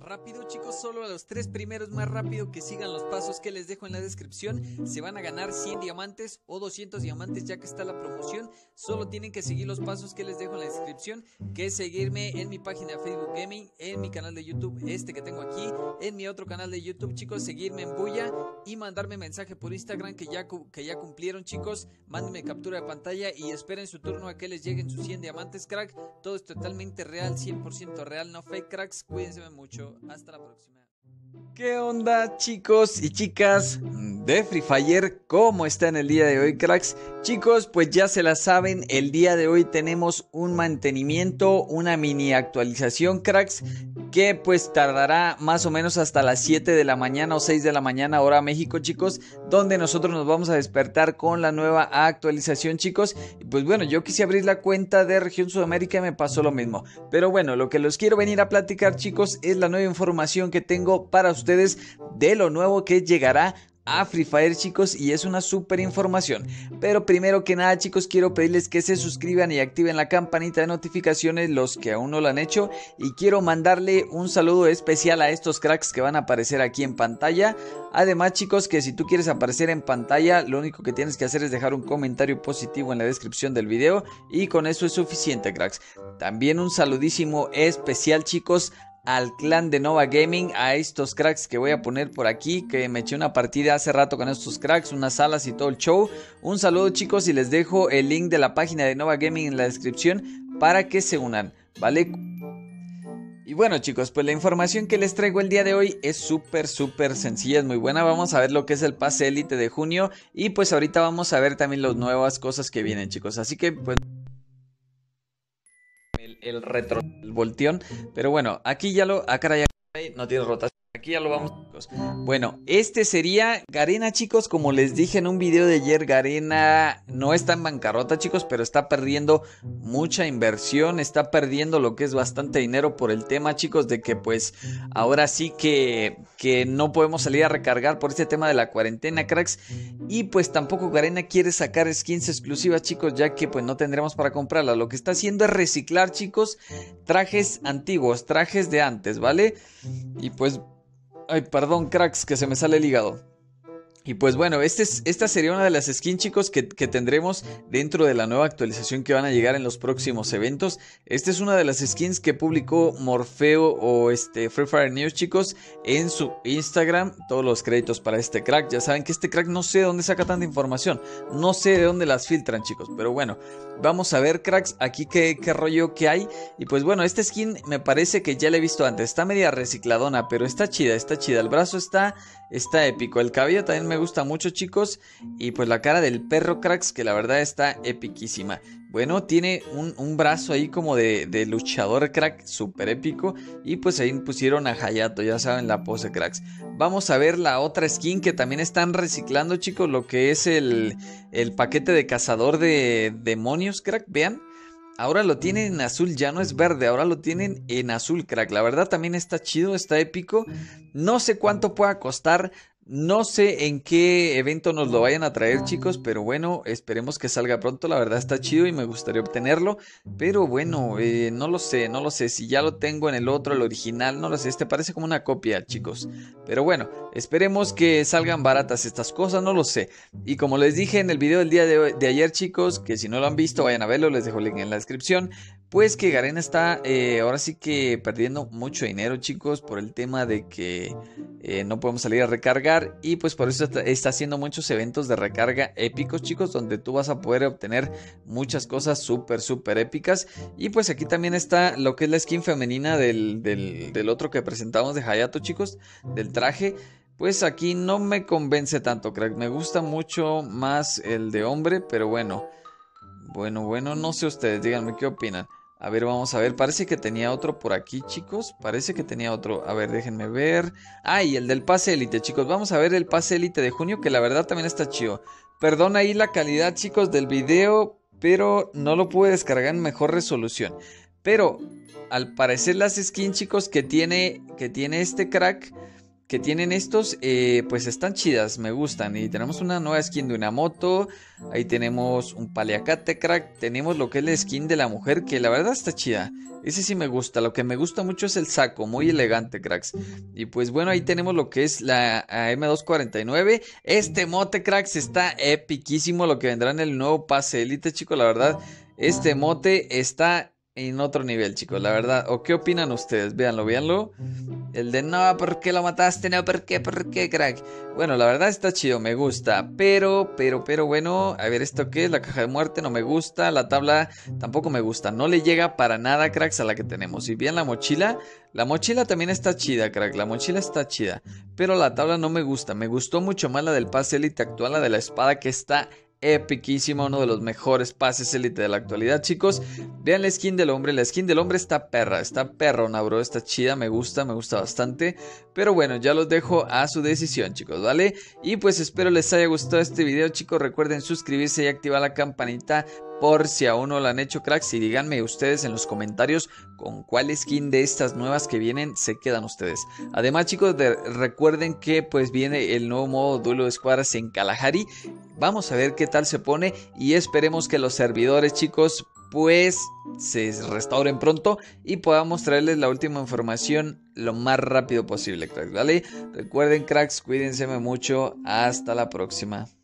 rápido, chicos, solo a los 3 primeros más rápido que sigan los pasos que les dejo en la descripción se van a ganar 100 diamantes o 200 diamantes, ya que está la promoción. Solo tienen que seguir los pasos que les dejo en la descripción, que es seguirme en mi página de Facebook Gaming, en mi canal de YouTube que tengo aquí, en mi otro canal de YouTube, chicos, seguirme en Bulla y mandarme mensaje por Instagram que ya cumplieron, chicos. Mándenme captura de pantalla y esperen su turno a que les lleguen sus 100 diamantes, crack. Todo es totalmente real, 100% real, no fake, cracks. Cuídense mucho. Hasta la próxima. ¿Qué onda, chicos y chicas de Free Fire? ¿Cómo están el día de hoy, cracks? Chicos, pues ya se la saben, el día de hoy tenemos un mantenimiento, una mini actualización, cracks, que pues tardará más o menos hasta las 7 de la mañana o 6 de la mañana hora México, chicos, donde nosotros nos vamos a despertar con la nueva actualización, chicos. Y pues bueno, yo quise abrir la cuenta de Región Sudamérica y me pasó lo mismo, pero bueno, lo que los quiero venir a platicar, chicos, es la nueva información que tengo para ustedes de lo nuevo que llegará a Free Fire, chicos, y es una súper información. Pero primero que nada, chicos, quiero pedirles que se suscriban y activen la campanita de notificaciones los que aún no lo han hecho, y quiero mandarle un saludo especial a estos cracks que van a aparecer aquí en pantalla. Además, chicos, que si tú quieres aparecer en pantalla, lo único que tienes que hacer es dejar un comentario positivo en la descripción del video y con eso es suficiente, cracks. También un saludísimo especial, chicos, al clan de Nova Gaming, a estos cracks que voy a poner por aquí, que me eché una partida hace rato con estos cracks, unas salas y todo el show. Un saludo, chicos, y les dejo el link de la página de Nova Gaming en la descripción para que se unan, ¿vale? Y bueno, chicos, pues la información que les traigo el día de hoy es súper sencilla, es muy buena. Vamos a ver lo que es el pase élite de junio y pues ahorita vamos a ver también las nuevas cosas que vienen, chicos, así que pues el retro, el volteón, pero bueno, aquí ya lo, caray, no tiene rotación, aquí ya lo vamos, chicos. Bueno, este sería Garena, chicos, como les dije en un video de ayer, Garena no está en bancarrota, chicos, pero está perdiendo mucha inversión, está perdiendo lo que es bastante dinero por el tema, chicos, de que pues ahora sí que no podemos salir a recargar por este tema de la cuarentena, cracks, y pues tampoco Garena quiere sacar skins exclusivas, chicos, ya que pues no tendremos para comprarlas. Lo que está haciendo es reciclar, chicos, trajes antiguos, trajes de antes, ¿vale? Y pues, ay, perdón, cracks, que se me sale el hígado. Y pues bueno, esta sería una de las skins, chicos, que tendremos dentro de la nueva actualización que van a llegar en los próximos eventos. Esta es una de las skins que publicó Morfeo o Free Fire News, chicos, en su Instagram. Todos los créditos para este crack. Ya saben que este crack no sé de dónde saca tanta información, no sé de dónde las filtran, chicos, pero bueno, vamos a ver, cracks, aquí qué rollo que hay. Y pues bueno, esta skin me parece que ya la he visto antes, está media recicladona, pero está chida, el brazo está épico, el cabello también me gusta mucho, chicos, y pues la cara del perro, cracks, que la verdad está epiquísima. Bueno, tiene un brazo ahí como de luchador, crack, súper épico. Y pues ahí pusieron a Hayato, ya saben la pose, cracks. Vamos a ver la otra skin que también están reciclando, chicos, lo que es el paquete de cazador de demonios, crack, vean. Ahora lo tienen en azul, ya no es verde, ahora lo tienen en azul, crack. La verdad también está chido, está épico. No sé cuánto pueda costar, no sé en qué evento nos lo vayan a traer, chicos, pero bueno, esperemos que salga pronto. La verdad está chido y me gustaría obtenerlo, pero bueno, no lo sé, si ya lo tengo en el otro, el original, no lo sé, parece como una copia, chicos, pero bueno, esperemos que salgan baratas estas cosas, no lo sé. Y como les dije en el video del día de ayer, chicos, que si no lo han visto vayan a verlo, les dejo el link en la descripción. Pues que Garena está ahora sí que perdiendo mucho dinero, chicos, por el tema de que no podemos salir a recargar. Y pues por eso está haciendo muchos eventos de recarga épicos, chicos, donde tú vas a poder obtener muchas cosas súper épicas. Y pues aquí también está lo que es la skin femenina del otro que presentamos de Hayato, chicos, del traje. Pues aquí no me convence tanto, crack, me gusta mucho más el de hombre, pero bueno, no sé ustedes, díganme qué opinan. A ver, vamos a ver, parece que tenía otro por aquí, chicos, parece que tenía otro, a ver, déjenme ver. Ah, y el del pase élite, chicos, vamos a ver el pase élite de junio, que la verdad también está chido. Perdón ahí la calidad, chicos, del video, pero no lo pude descargar en mejor resolución. Pero, al parecer las skins, chicos, que tiene este crack, que tienen estos, pues están chidas, me gustan. Y tenemos una nueva skin de una moto. Ahí tenemos un paliacate, crack. Tenemos lo que es la skin de la mujer, que la verdad está chida. Ese sí me gusta. Lo que me gusta mucho es el saco, muy elegante, cracks. Y pues bueno, ahí tenemos lo que es la M249. Este mote, cracks, está epiquísimo. Lo que vendrá en el nuevo pase Elite, chicos, la verdad. Este mote está en otro nivel, chicos, la verdad. ¿O qué opinan ustedes? Véanlo, véanlo. El de no, ¿por qué lo mataste? No, ¿por qué, crack? Bueno, la verdad está chido, me gusta. Pero, bueno, a ver, ¿esto qué es? La caja de muerte no me gusta. La tabla tampoco me gusta. No le llega para nada, cracks, a la que tenemos. Y bien, la mochila también está chida, crack. La mochila está chida. Pero la tabla no me gusta. Me gustó mucho más la del pase Elite actual, la de la espada, que está epiquísimo, uno de los mejores pases Elite de la actualidad, chicos. Vean la skin del hombre, está perrona, bro, está chida, me gusta bastante. Pero bueno, ya los dejo a su decisión, chicos, ¿vale? Y pues espero les haya gustado este video, chicos. Recuerden suscribirse y activar la campanita por si aún no lo han hecho, cracks. Y díganme ustedes en los comentarios con cuál skin de estas nuevas que vienen se quedan ustedes. Además, chicos, recuerden que pues viene el nuevo modo duelo de escuadras en Kalahari. Vamos a ver qué tal se pone y esperemos que los servidores, chicos, pues se restauren pronto y podamos traerles la última información lo más rápido posible, cracks, ¿vale? Recuerden, cracks, cuídense mucho. Hasta la próxima.